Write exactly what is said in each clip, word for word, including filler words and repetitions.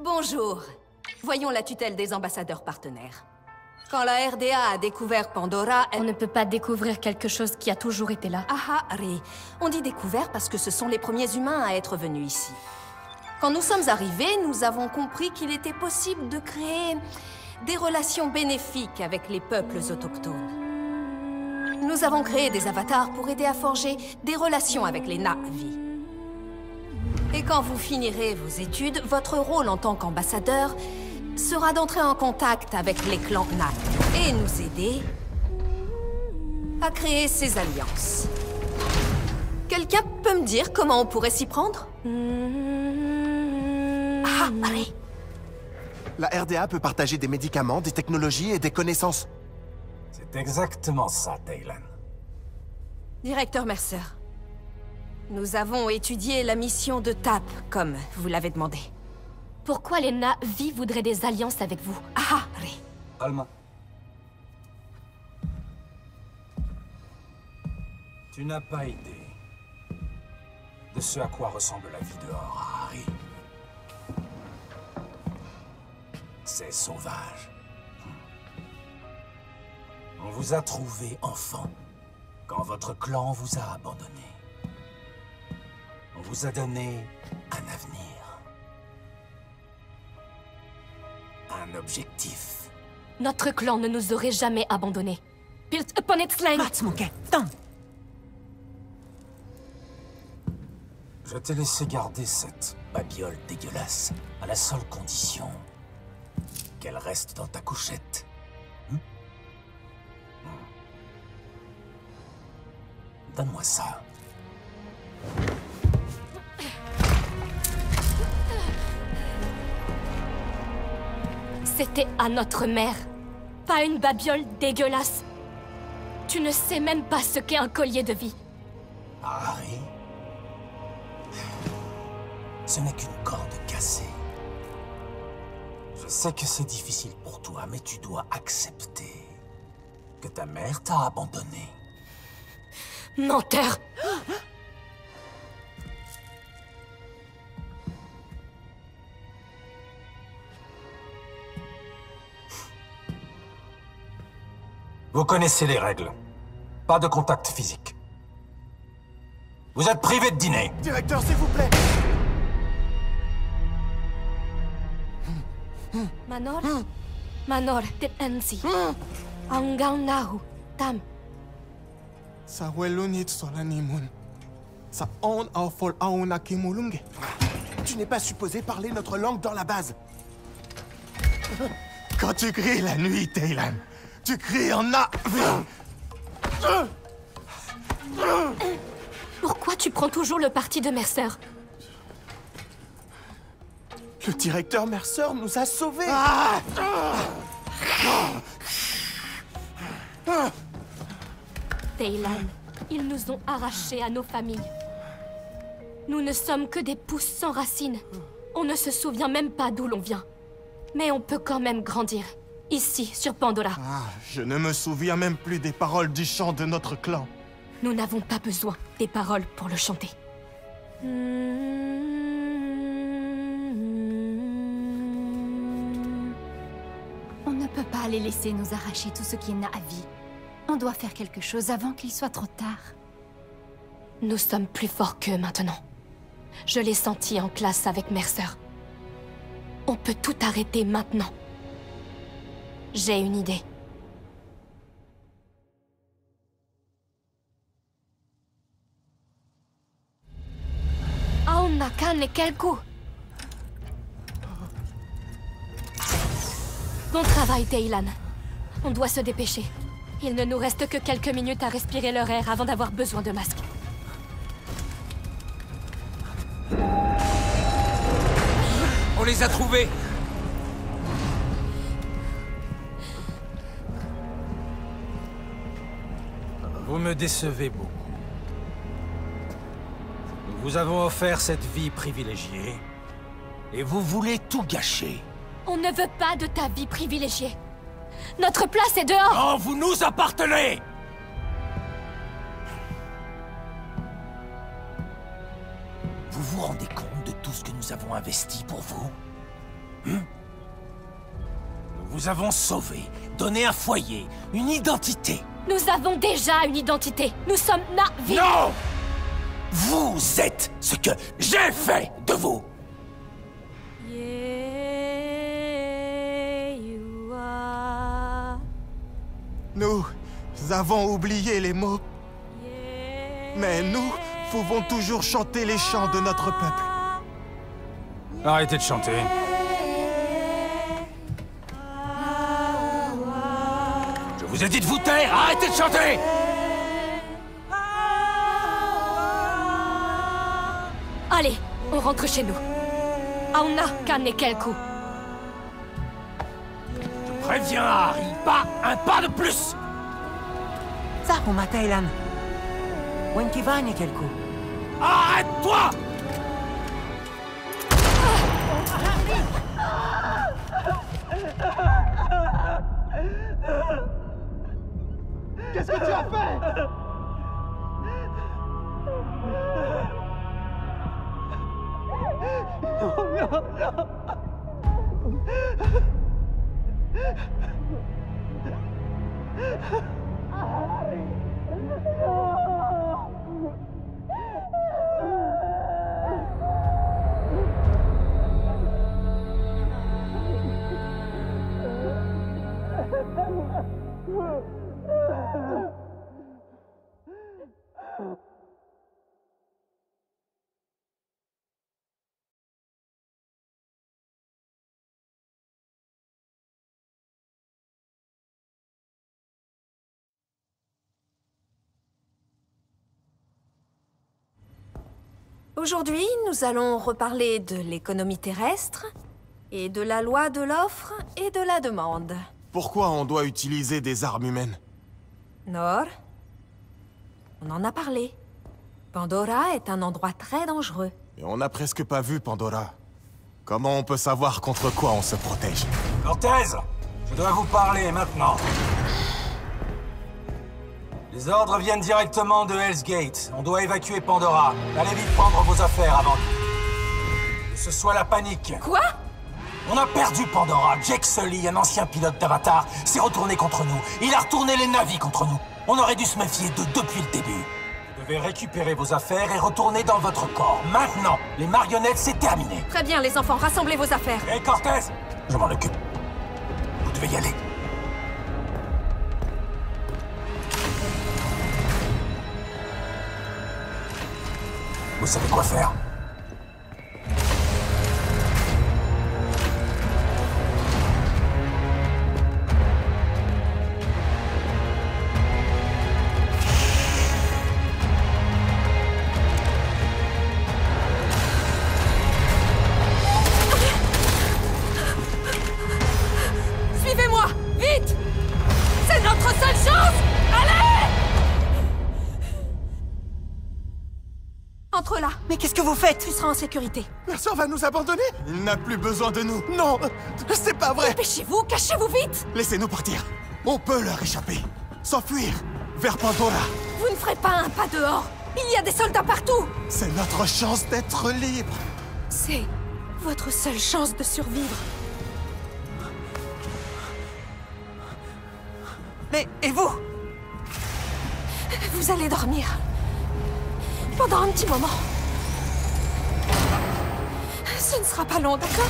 Bonjour. Voyons la tutelle des ambassadeurs partenaires. Quand la R D A a découvert Pandora, elle... On ne peut pas découvrir quelque chose qui a toujours été là. Ah ah, Ré. On dit découvert parce que ce sont les premiers humains à être venus ici. Quand nous sommes arrivés, nous avons compris qu'il était possible de créer des relations bénéfiques avec les peuples autochtones. Nous avons créé des avatars pour aider à forger des relations avec les Na'vi. Et quand vous finirez vos études, votre rôle en tant qu'ambassadeur sera d'entrer en contact avec les clans Na'vi et nous aider à créer ces alliances. Quelqu'un peut me dire comment on pourrait s'y prendre? Ah, allez! La R D A peut partager des médicaments, des technologies et des connaissances. C'est exactement ça, Taylan. Directeur Mercer, nous avons étudié la mission de T A P, comme vous l'avez demandé. Pourquoi les Na'vi voudraient des alliances avec vous? Ah, Ré. Alma. Tu n'as pas idée de ce à quoi ressemble la vie dehors, Harry. C'est sauvage. On vous a trouvé enfant quand votre clan vous a abandonné. On vous a donné un avenir. Un objectif. Notre clan ne nous aurait jamais abandonnés. Built upon its length. Je t'ai laissé garder cette babiole dégueulasse à la seule condition qu'elle reste dans ta couchette. Hmm? Hmm. Donne-moi ça. C'était à notre mère, pas une babiole dégueulasse. Tu ne sais même pas ce qu'est un collier de vie. Harry, ce n'est qu'une corde cassée. Je sais que c'est difficile pour toi, mais tu dois accepter que ta mère t'a abandonné. Menteur! Vous connaissez les règles. Pas de contact physique. Vous êtes privé de dîner. Directeur, s'il vous plaît! Manor? Manor, Tensi. Anggang Nahu, Tam. Sa welunit solanimun. Sa on au fol auna kimulunge. Tu n'es pas supposé parler notre langue dans la base. Quand tu cries la nuit, Taylan, tu cries en Na'vi. Pourquoi tu prends toujours le parti de Mercer? Le directeur Mercer nous a sauvés. Ah! Taylan, ils nous ont arrachés à nos familles. Nous ne sommes que des pousses sans racines. On ne se souvient même pas d'où l'on vient. Mais on peut quand même grandir. Ici, sur Pandora. Ah, je ne me souviens même plus des paroles du chant de notre clan. Nous n'avons pas besoin des paroles pour le chanter. On ne peut pas les laisser nous arracher tout ce qui est Na'vi. On doit faire quelque chose avant qu'il soit trop tard. Nous sommes plus forts qu'eux maintenant. Je l'ai senti en classe avec Mercer. On peut tout arrêter maintenant. J'ai une idée. Aonakan et quel coup! Bon travail, Taylan. On doit se dépêcher. Il ne nous reste que quelques minutes à respirer leur air avant d'avoir besoin de masques. On les a trouvés! Vous me décevez beaucoup. Nous vous avons offert cette vie privilégiée, et vous voulez tout gâcher. On ne veut pas de ta vie privilégiée. Notre place est dehors! Non, vous nous appartenez! Vous vous rendez compte de tout ce que nous avons investi pour vous? Nous vous avons sauvé, donné un foyer, une identité. Nous avons déjà une identité. Nous sommes Na'vi. Non! Vous êtes ce que j'ai fait de vous. Nous avons oublié les mots. Mais nous pouvons toujours chanter les chants de notre peuple. Arrêtez de chanter. Je vous ai dit de vous taire, arrêtez de chanter! Allez, on rentre chez nous. Auna Kanekelku. Je préviens Harry, pas un pas de plus! Zahuma Thailand. Wenkivane Kelku. Arrête-toi! Qu'est-ce que tu as fait? Aujourd'hui, nous allons reparler de l'économie terrestre et de la loi de l'offre et de la demande. Pourquoi on doit utiliser des armes humaines? Nor, on en a parlé. Pandora est un endroit très dangereux. Et on n'a presque pas vu Pandora. Comment on peut savoir contre quoi on se protège? Cortez, je dois vous parler maintenant. Les ordres viennent directement de Hell's Gate. On doit évacuer Pandora. Allez vite prendre vos affaires avant que ce soit la panique. Quoi? On a perdu Pandora. Jake Sully, un ancien pilote d'Avatar, s'est retourné contre nous. Il a retourné les navires contre nous. On aurait dû se méfier d'eux depuis le début. Vous devez récupérer vos affaires et retourner dans votre corps. Maintenant, les marionnettes, c'est terminé. Très bien, les enfants, rassemblez vos affaires. Hé, Cortez, je m'en occupe. Vous devez y aller. Vous savez quoi faire? Suivez-moi, vite! C'est notre seule chance! Allez! Entre là. Mais qu'est-ce que vous faites? Tu seras en sécurité. La sœur va nous abandonner? Il n'a plus besoin de nous. Non, c'est pas vrai. Dépêchez-vous, cachez-vous vite! Laissez-nous partir. On peut leur échapper. S'enfuir vers Pandora. Vous ne ferez pas un pas dehors. Il y a des soldats partout. C'est notre chance d'être libres. C'est votre seule chance de survivre. Mais, et vous? Vous allez dormir. Pendant un petit moment. Ce ne sera pas long, d'accord?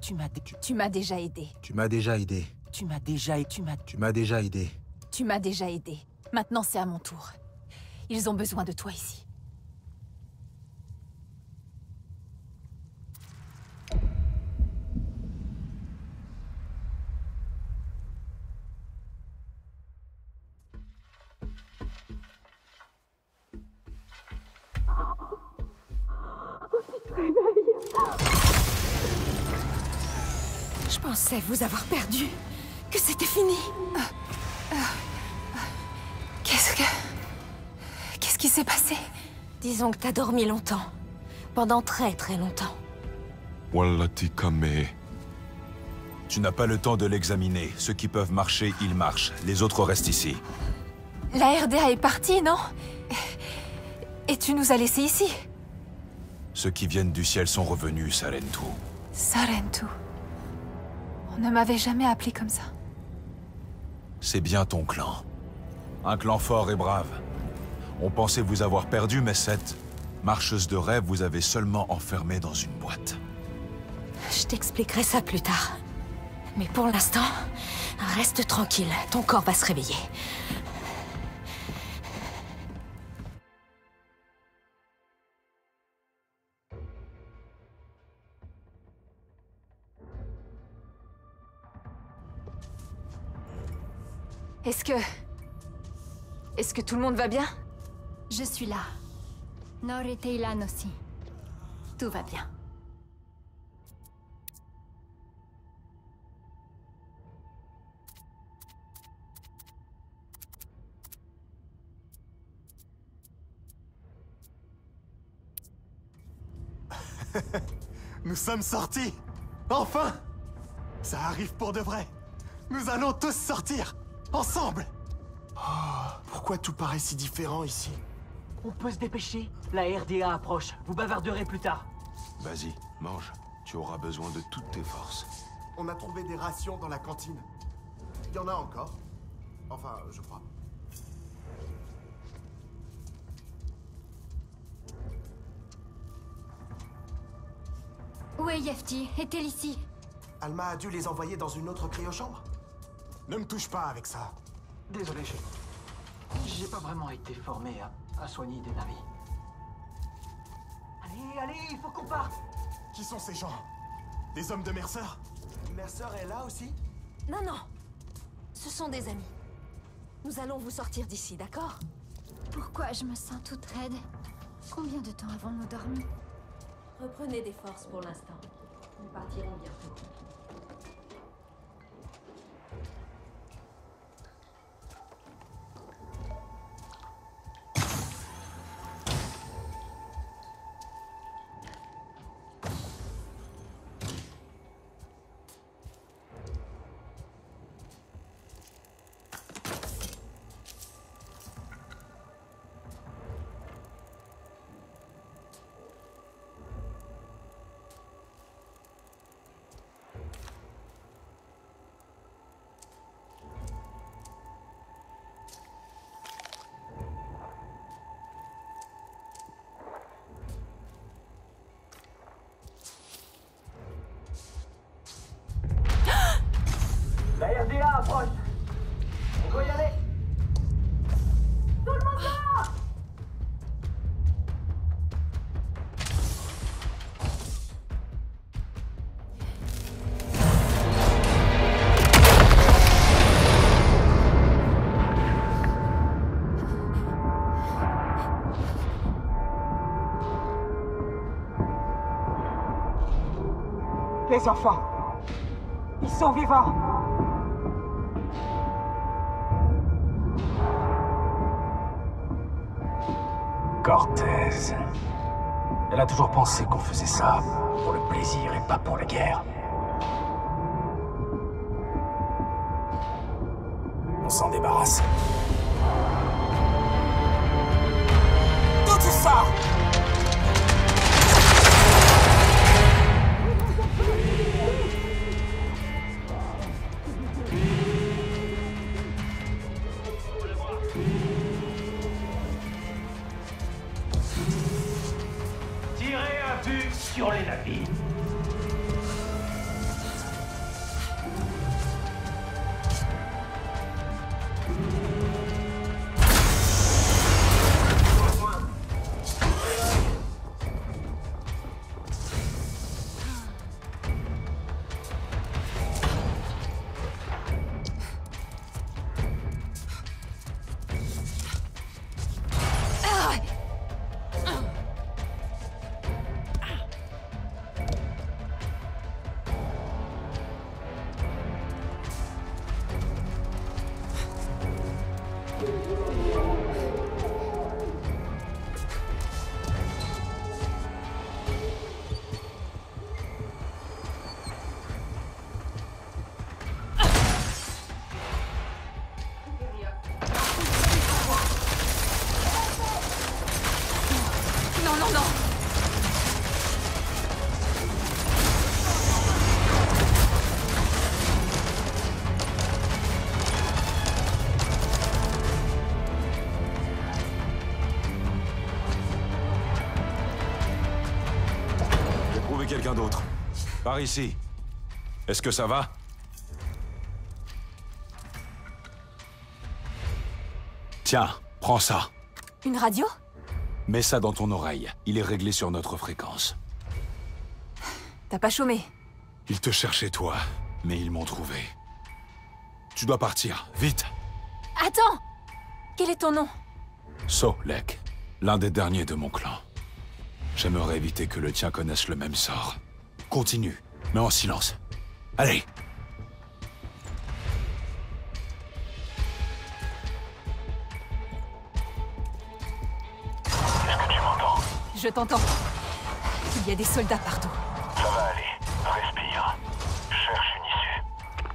Tu m'as... Tu, Tu m'as déjà aidé. Tu m'as déjà aidé. tu m'as déjà... Tu m'as... Tu m'as déjà aidé. Tu m'as déjà aidé. Maintenant, c'est à mon tour. Ils ont besoin de toi ici. Je pensais vous avoir perdu, que c'était fini. Euh, euh, euh, Qu'est-ce que... Qu'est-ce qui s'est passé? Disons que t'as dormi longtemps. Pendant très très longtemps. Wallati Kame. Tu n'as pas le temps de l'examiner. Ceux qui peuvent marcher, ils marchent. Les autres restent ici. La R D A est partie, non? Et tu nous as laissés ici? Ceux qui viennent du ciel sont revenus, Sarentu. Sarentu. On ne m'avait jamais appelé comme ça. C'est bien ton clan. Un clan fort et brave. On pensait vous avoir perdu, mais cette marcheuse de rêve vous avait seulement enfermé dans une boîte. Je t'expliquerai ça plus tard. Mais pour l'instant, reste tranquille. Ton corps va se réveiller. Est-ce que... Est-ce que tout le monde va bien? Je suis là. Nor et Teylan aussi. Tout va bien. Nous sommes sortis! Enfin! Ça arrive pour de vrai! Nous allons tous sortir! Ensemble! Oh, pourquoi tout paraît si différent ici? On peut se dépêcher. La R D A approche. Vous bavarderez plus tard. Vas-y, mange. Tu auras besoin de toutes tes forces. On a trouvé des rations dans la cantine. Il y en a encore. Enfin, je crois. Où est Yefti? Est-elle ici? Alma a dû les envoyer dans une autre cryochambre. Ne me touche pas avec ça. Désolé, chef. J'ai pas vraiment été formé à, à soigner des navires. Allez, allez, il faut qu'on parte! Qui sont ces gens? Des hommes de Mercer? Mercer est là aussi? Non, non. Ce sont des amis. Nous allons vous sortir d'ici, d'accord? Pourquoi je me sens toute raide? Combien de temps avons-nous dormi? Reprenez des forces pour l'instant. Nous partirons bientôt. La R D A approche. On doit y aller. Tout le monde là! Les enfants, ils sont vivants. Cortez. Elle a toujours pensé qu'on faisait ça pour le plaisir et pas pour la guerre. On s'en débarrasse. D'où tu sors? Tirez un but sur les navires. quelqu'un d'autre. Par ici. Est-ce que ça va? Tiens, prends ça. Une radio? Mets ça dans ton oreille. Il est réglé sur notre fréquence. T'as pas chômé? Ils te cherchaient toi, mais ils m'ont trouvé. Tu dois partir, vite. Attends! Quel est ton nom? Solek, l'un des derniers de mon clan. J'aimerais éviter que le tien connaisse le même sort. Continue, mais en silence. Allez! Est-ce que tu m'entends? Je t'entends. Il y a des soldats partout. Ça va aller. Respire. Cherche une issue.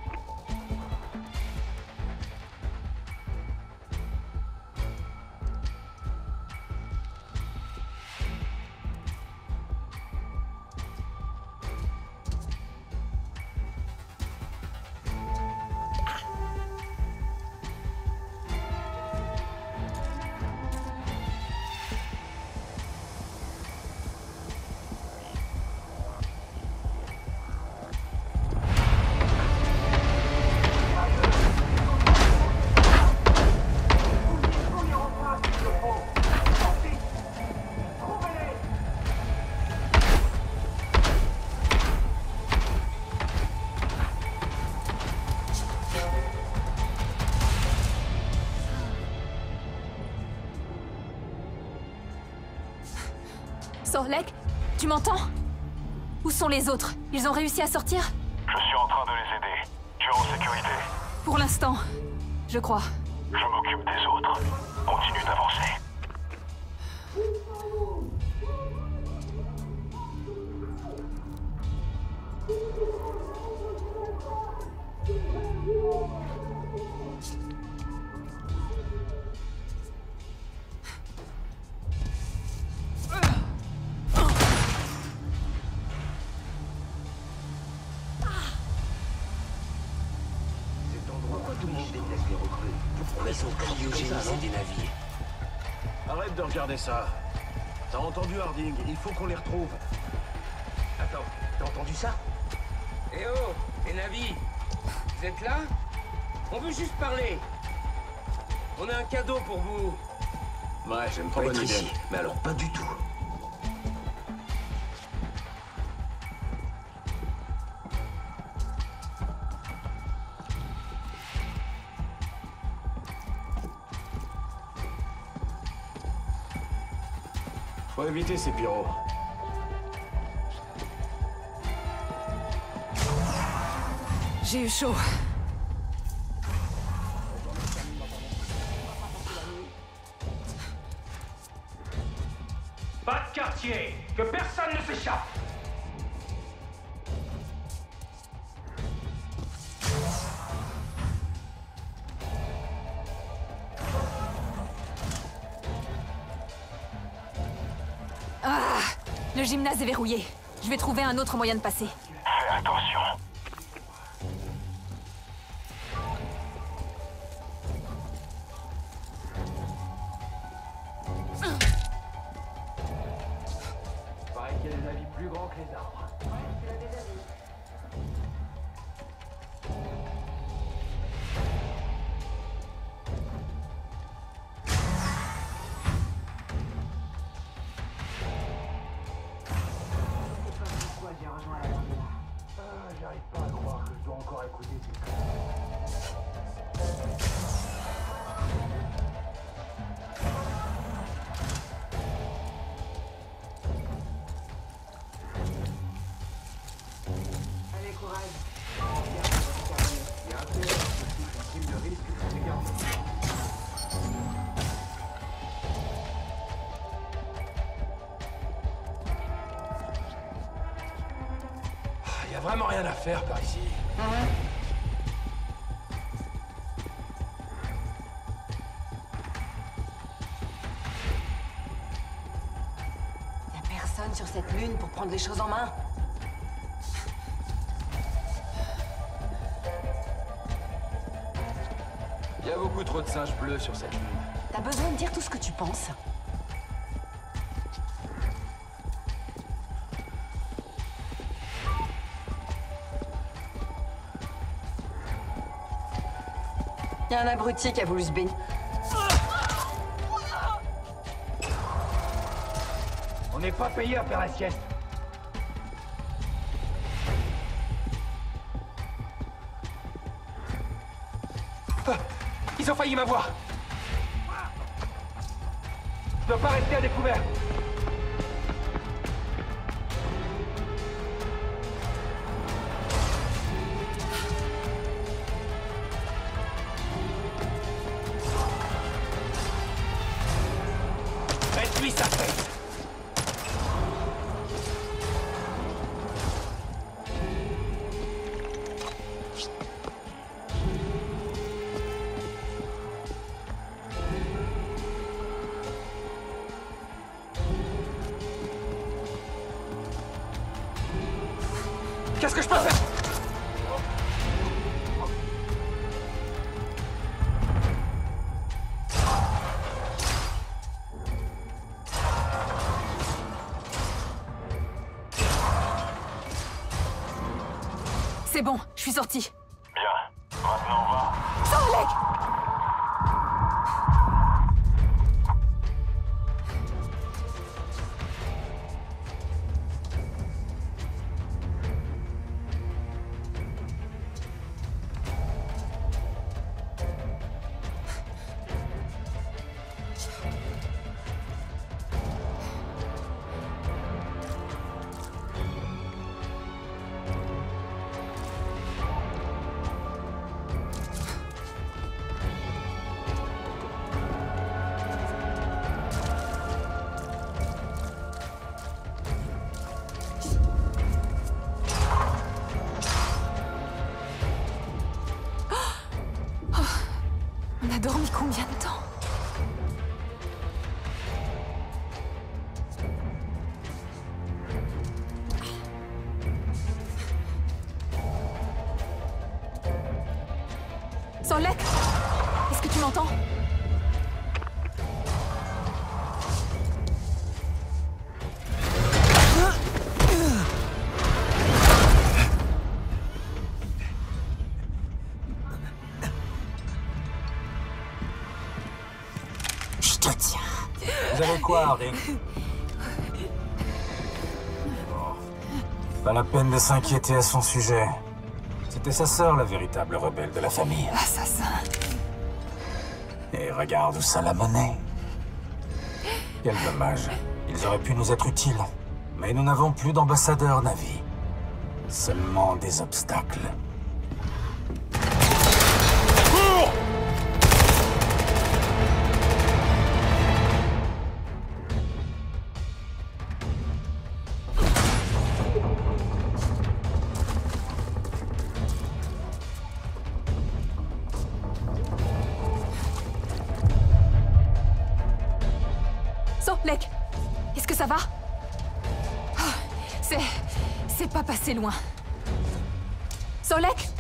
Solek, tu m'entends? Où sont les autres? Ils ont réussi à sortir? Je suis en train de les aider. Tu es en sécurité. Pour l'instant, je crois. Je m'occupe des autres. Continue d'avancer. Arrête de regarder ça. T'as entendu Harding? Il faut qu'on les retrouve. Attends, t'as entendu ça? Eh oh, les navis, vous êtes là? On veut juste parler. On a un cadeau pour vous. Ouais, j'aime pas Pas bonne être idée. ici, mais alors pas du tout. Faut éviter ces pyros. J'ai eu chaud. Pas de quartier. Que personne ne s'échappe. Ah! Le gymnase est verrouillé. Je vais trouver un autre moyen de passer. Fais attention. Pareil qu'il y a des navis plus grands que les arbres. J'arrive pas à croire que je dois encore écouter ces Allez, courage. Il y a un peu de prime de risque pour les garçons. Y a vraiment rien à faire par ici. Y a personne sur cette lune pour prendre les choses en main. Y a beaucoup trop de singes bleus sur cette lune. T'as besoin de dire tout ce que tu penses. Y a un abruti qui a voulu se baigner. On n'est pas payé à faire la sieste. Ah, ils ont failli m'avoir. Je dois pas rester à découvert. Réduis sa tête. Qu'est-ce que je peux faire? C'est bon, je suis sortie. Bien. Maintenant, on va. Solek! On a dormi combien de temps? Solek, est-ce que tu m'entends? Vous avez quoi, Harding? Pas la peine de s'inquiéter à son sujet. C'était sa sœur, la véritable rebelle de la famille. Assassin. Et regarde où ça l'a mené. Quel dommage. Ils auraient pu nous être utiles. Mais nous n'avons plus d'ambassadeur, Navi. Seulement des obstacles. Solek, est-ce que ça va? Oh, c'est... c'est pas passé loin. Solek?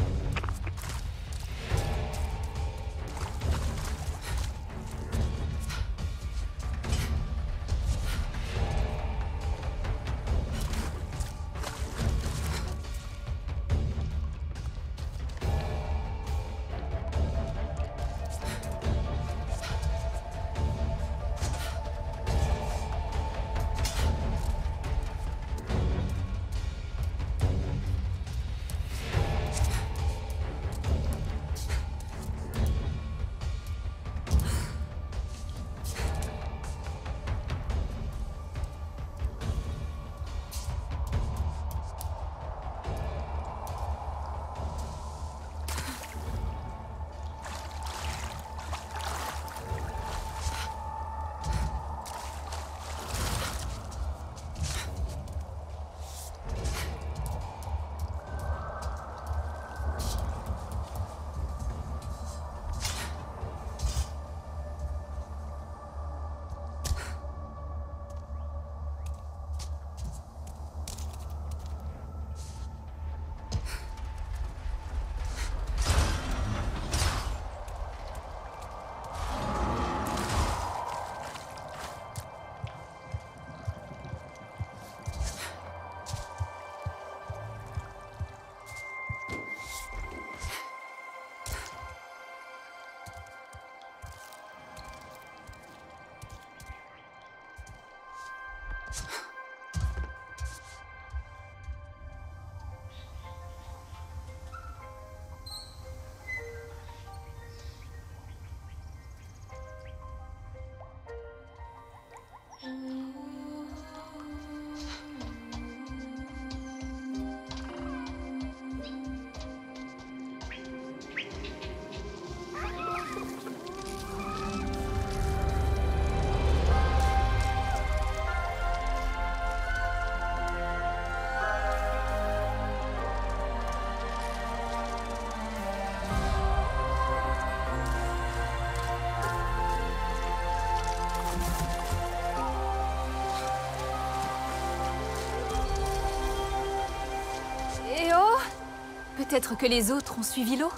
Peut-être que les autres ont suivi l'eau?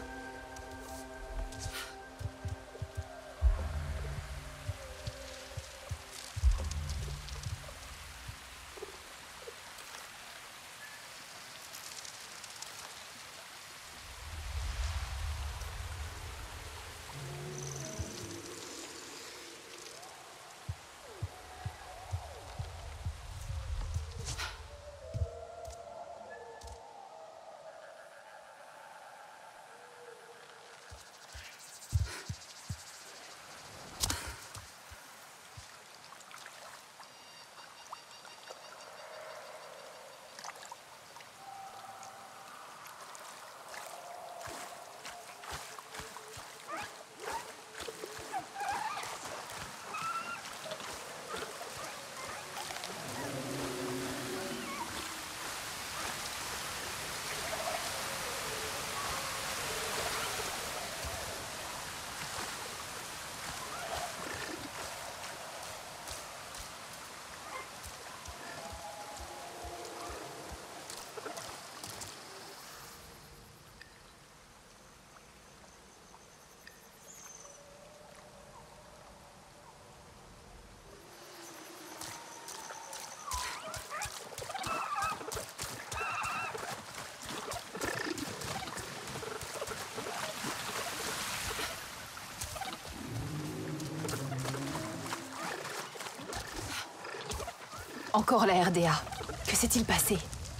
Encore la R D A. Que s'est-il passé?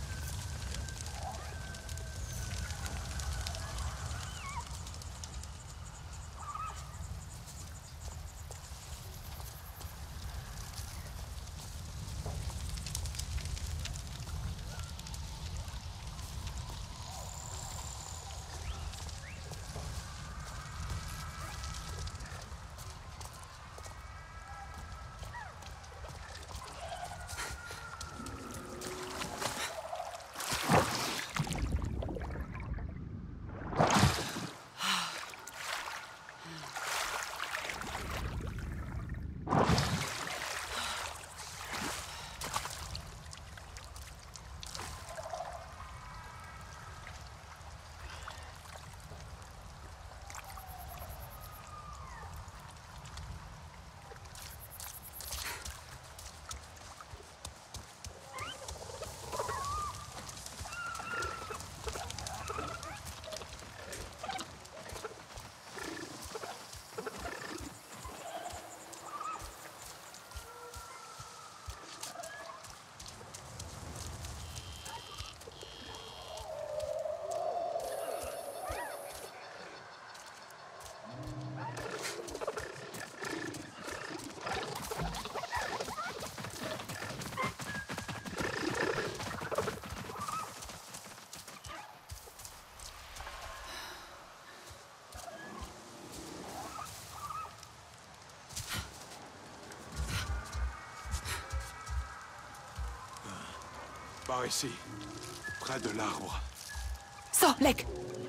Par ici, près de l'arbre. Sors, Lek!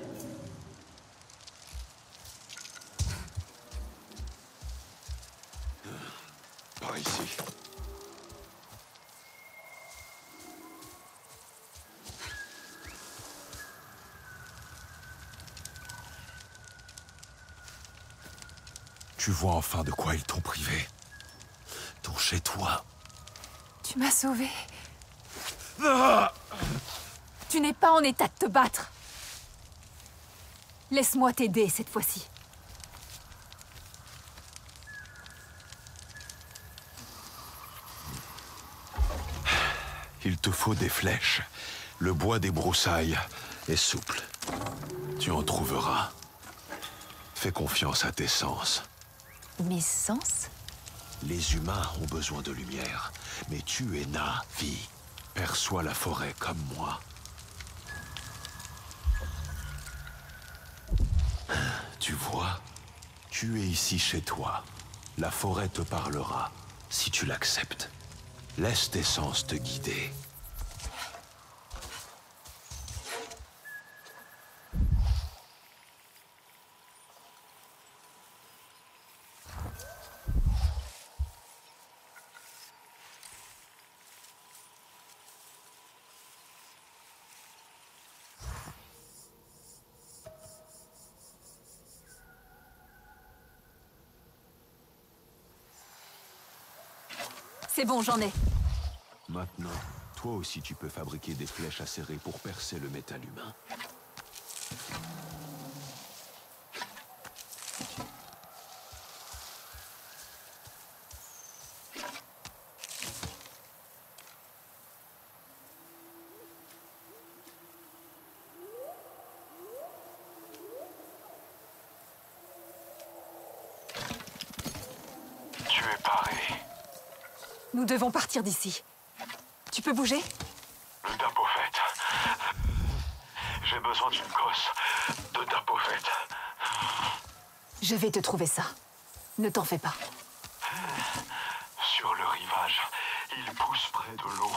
Par ici. Tu vois enfin de quoi ils t'ont privé. Ton chez-toi. Tu m'as sauvé. Tu n'es pas en état de te battre. Laisse-moi t'aider cette fois-ci. Il te faut des flèches. Le bois des broussailles est souple. Tu en trouveras. Fais confiance à tes sens. Mes sens? Les humains ont besoin de lumière, mais tu es Navi. Perçois la forêt comme moi. Tu vois, tu es ici chez toi. La forêt te parlera, si tu l'acceptes. Laisse tes sens te guider. C'est bon, j'en ai. Maintenant, toi aussi tu peux fabriquer des flèches acérées pour percer le métal humain. Tu es paré. Nous devons partir d'ici. Tu peux bouger? Le Dapofet. J'ai besoin d'une gosse de Dapofet. Je vais te trouver ça. Ne t'en fais pas. Sur le rivage, il pousse près de l'eau.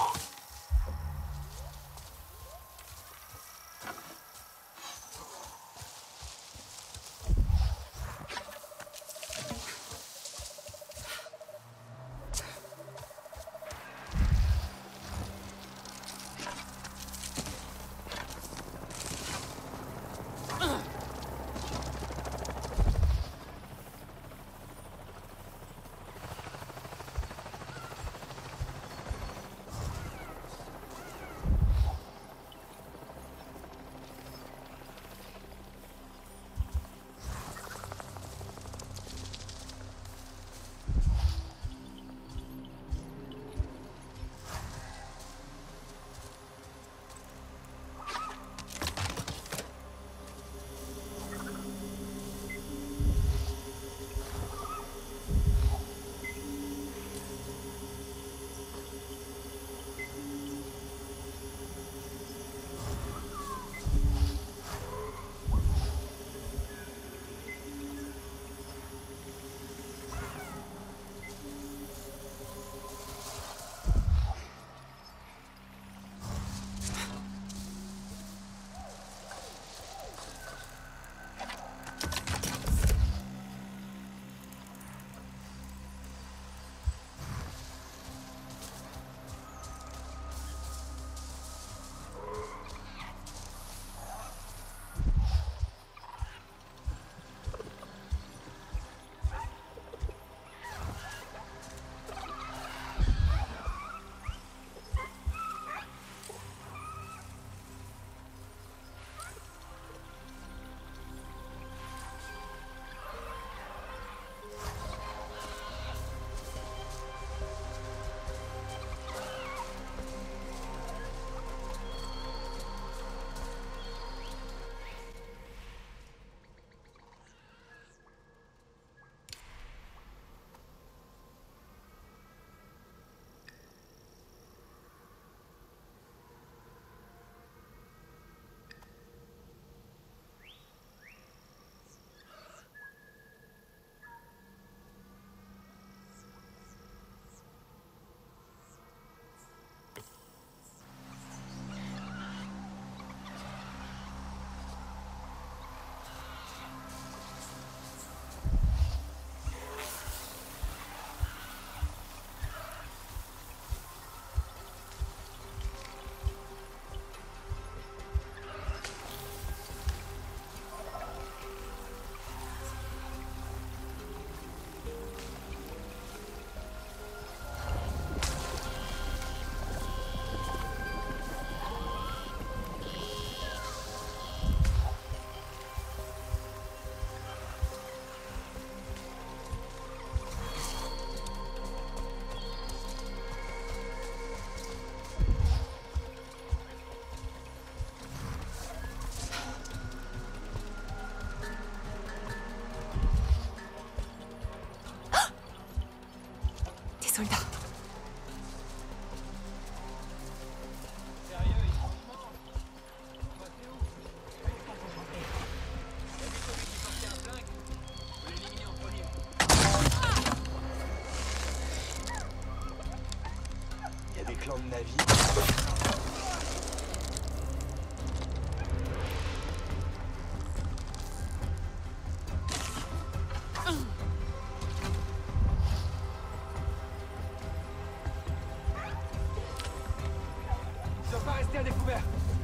doit pas rester à découvert.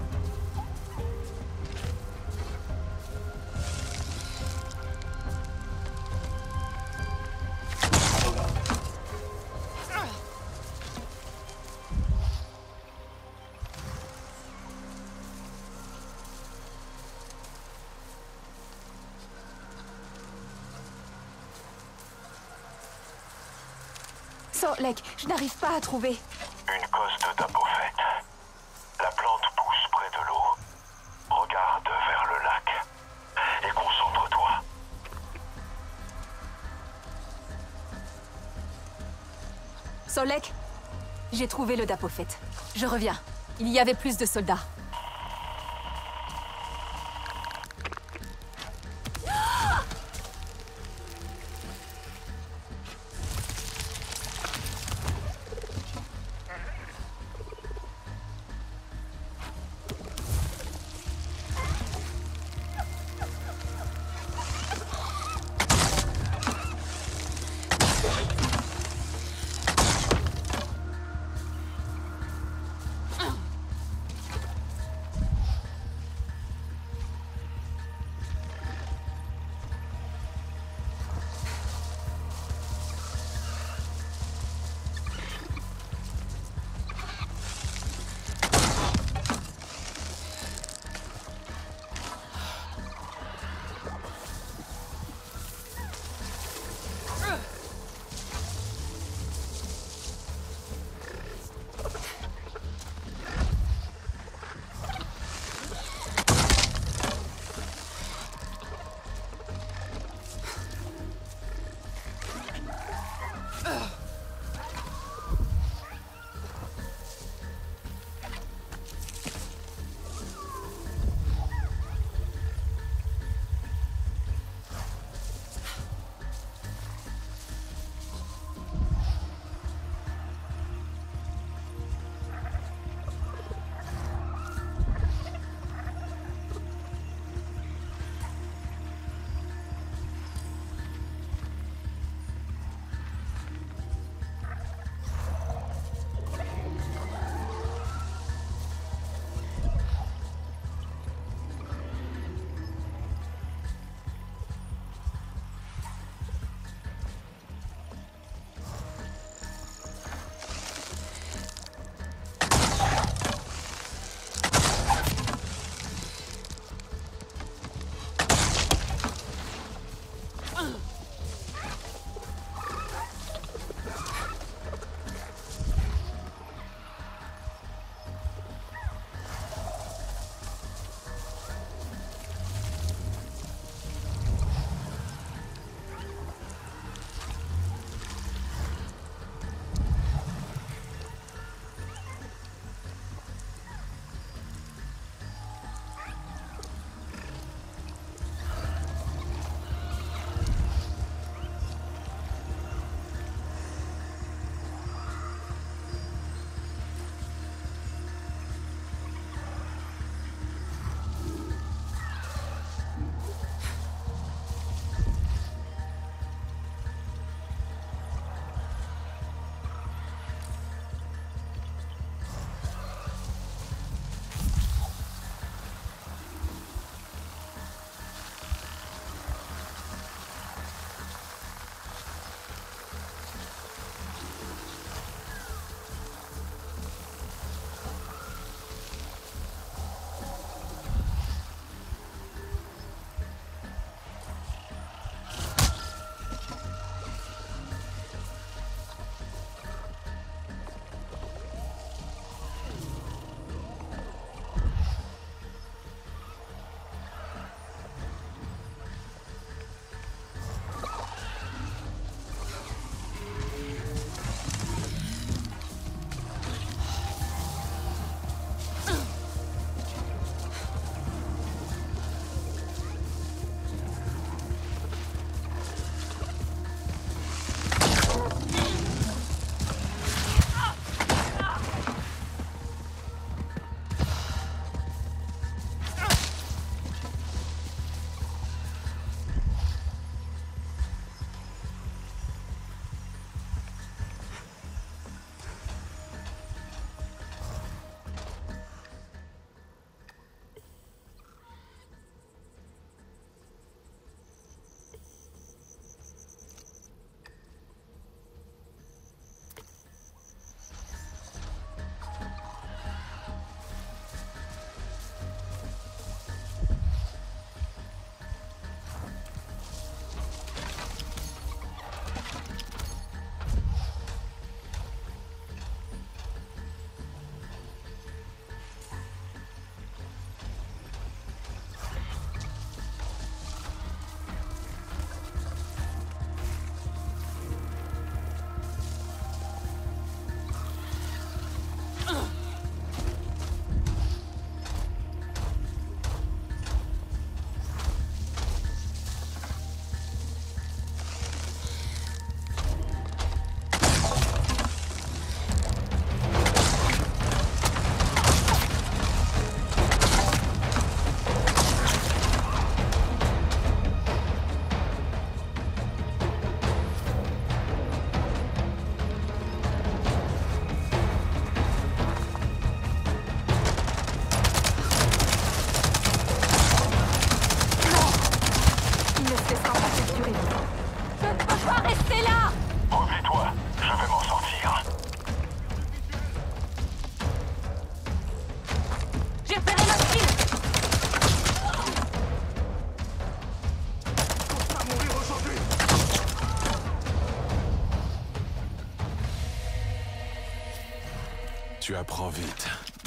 Sorlek, je n'arrive pas à trouver. Une cosse de Dapophète. La plante pousse près de l'eau. Regarde vers le lac. Et concentre-toi. Sorlek, j'ai trouvé le Dapophète. Je reviens. Il y avait plus de soldats. apprends vite.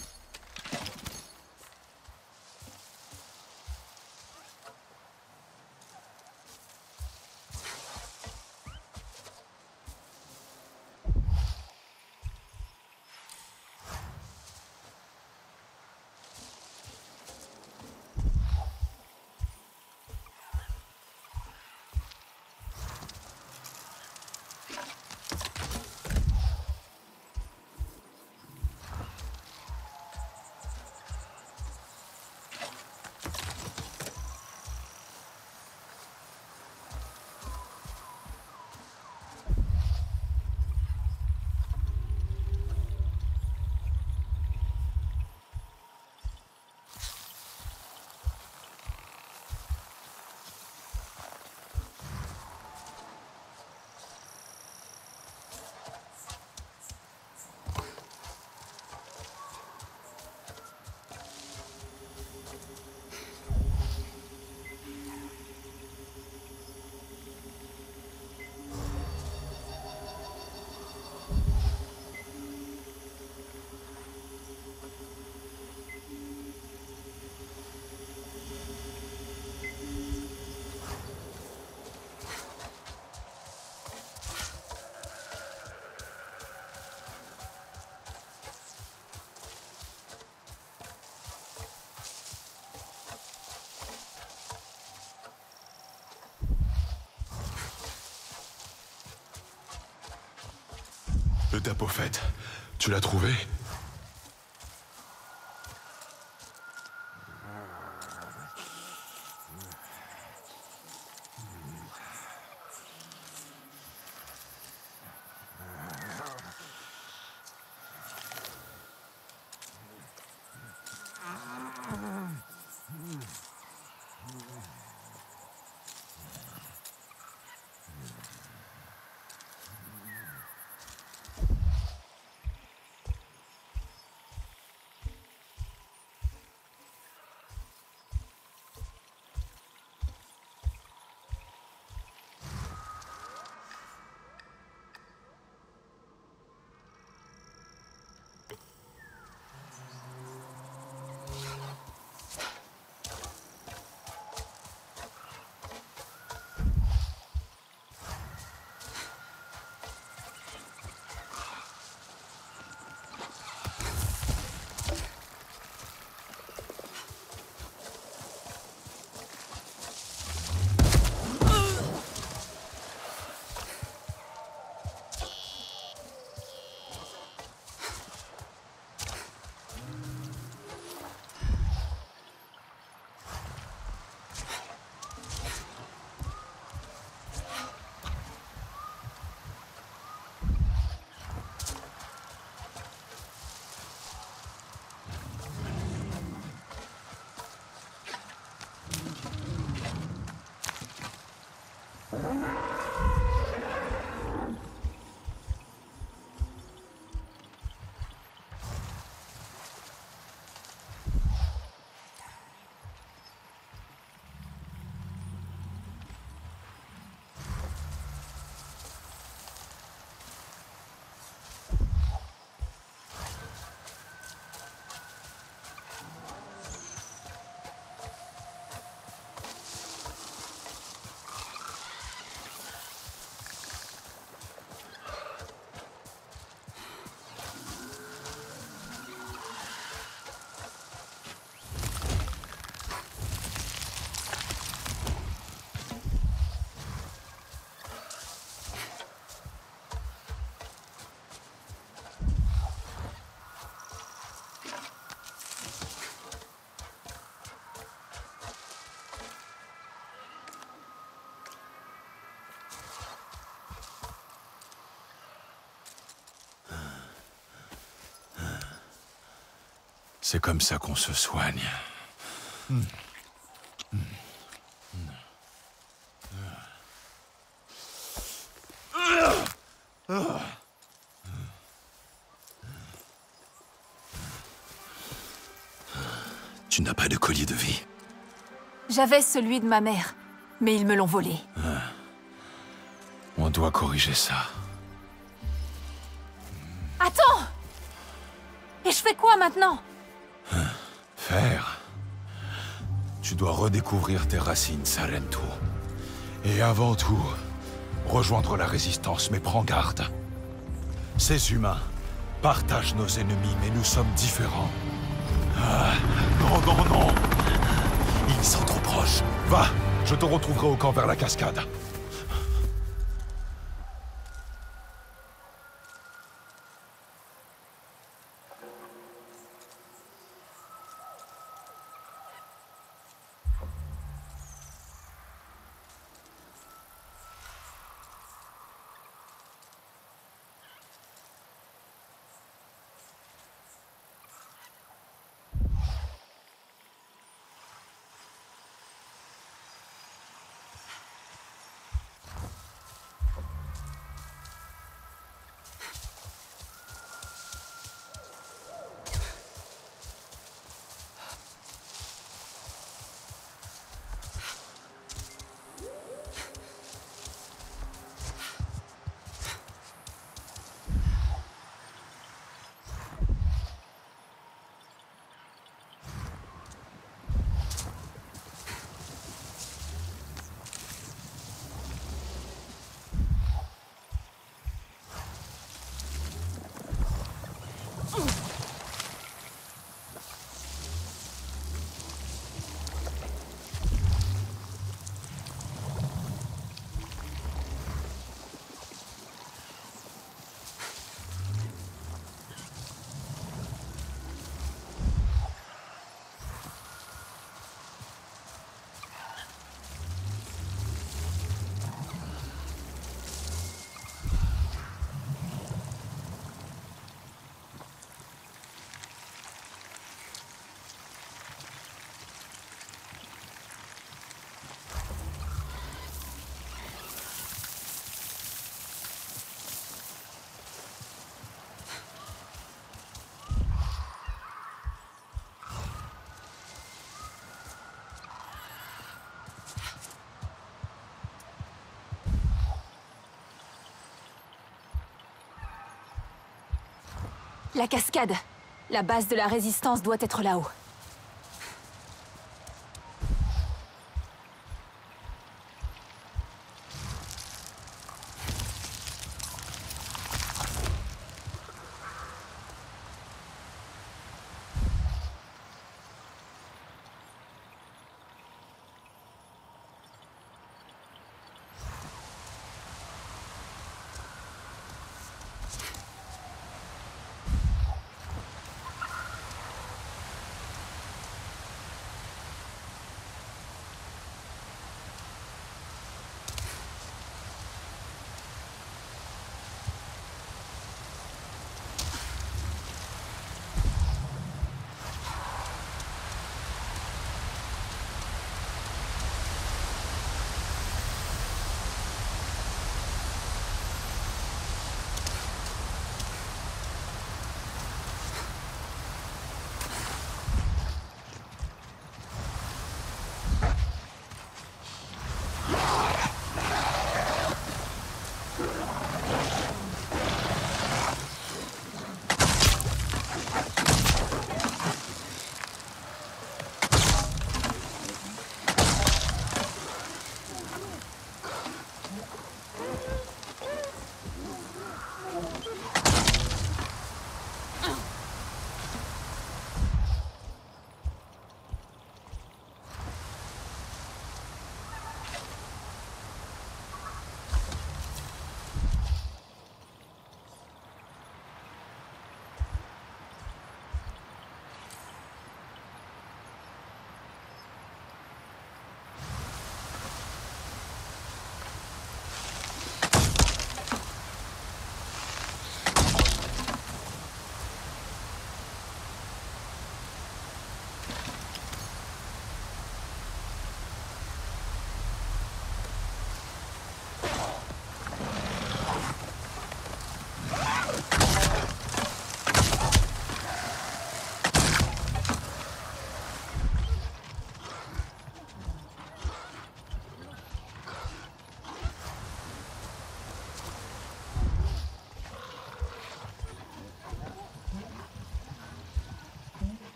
Le Tapophète, tu l'as trouvé? C'est comme ça qu'on se soigne. Hmm. Hmm. Tu n'as pas de collier de vie? J'avais celui de ma mère, mais ils me l'ont volé. Ah. On doit corriger ça. Attends! fait quoi maintenant? Faire... Tu dois redécouvrir tes racines, Salento. Et avant tout, rejoindre la Résistance, mais prends garde. Ces humains partagent nos ennemis, mais nous sommes différents. Ah, non, non, non! Ils sont trop proches. Va, je te retrouverai au camp vers la cascade. La cascade. La base de la Résistance doit être là-haut.